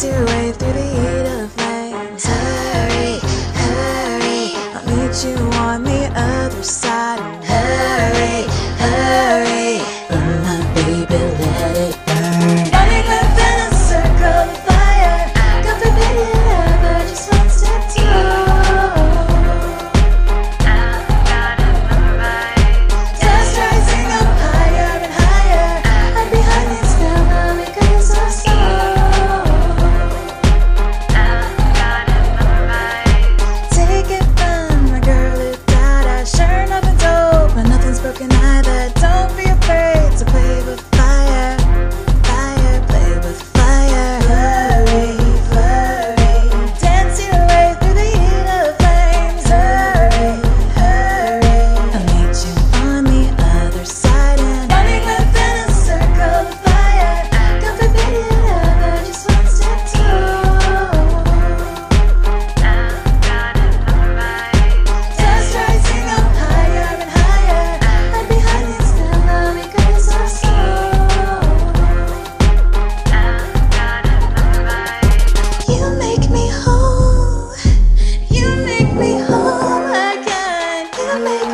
Dance your way through the heat of flames. Hurry, hurry, I'll meet you on the other side. Hurry, hurry, burn my baby, let it burn. Running within a circle of fire. God forbid you ever just one step too. Dust rising up higher and higher. I'm behind you still, but we go so slow. Take it from my girl Utada. Sure, nothing's old, but nothing's broken either. Don't be afraid to play with fire. Fire, play with fire. Flurry, flurry, dance your way through the heat of flames. Hurry, hurry, I'll meet you on the other side. And running within a circle of fire. God forbid you ever just one step too. Dust rising up higher and higher. I'm behind you still, but we go so slow. You make me whole. You make me whole again. You make